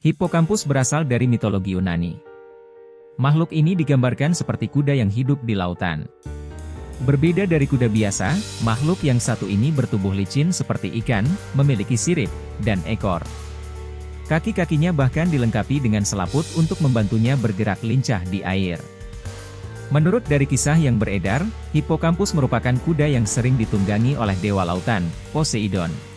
Hippocampus berasal dari mitologi Yunani. Makhluk ini digambarkan seperti kuda yang hidup di lautan. Berbeda dari kuda biasa, makhluk yang satu ini bertubuh licin seperti ikan, memiliki sirip, dan ekor. Kaki-kakinya bahkan dilengkapi dengan selaput untuk membantunya bergerak lincah di air. Menurut dari kisah yang beredar, Hippocampus merupakan kuda yang sering ditunggangi oleh dewa lautan, Poseidon.